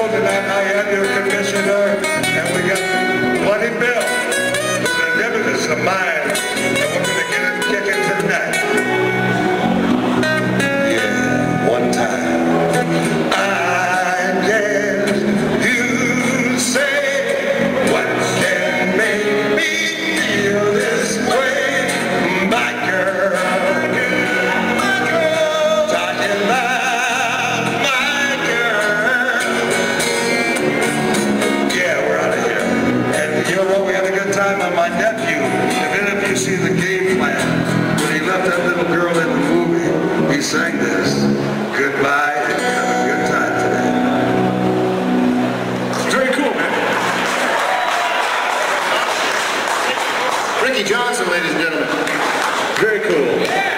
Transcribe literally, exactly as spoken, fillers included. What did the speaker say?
show tonight. I am your commissioner, and we got Bloody Bill. The dividends of mine, and we're going to get it kicking tonight. Yeah, one time. I guess you say what can make me feel this way, my girl. My girl, talking about my girl. Yeah, we're out of here. And you know what? We had a good time on my nephew. If any of you see the game plan, when he left that little girl in the movie, he sang this. Goodbye and have a good time today. Very cool, man. Ricky Johnson, ladies and gentlemen. Very cool.